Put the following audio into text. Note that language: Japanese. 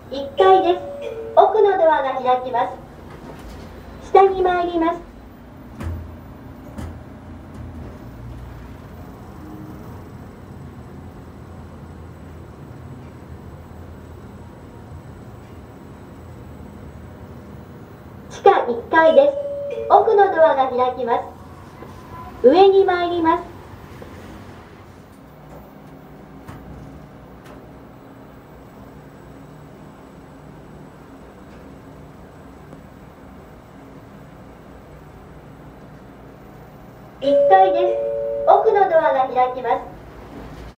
1階です。奥のドアが開きます。下に参ります。地下1階です。奥のドアが開きます。上に参ります。1階です。奥のドアが開きます。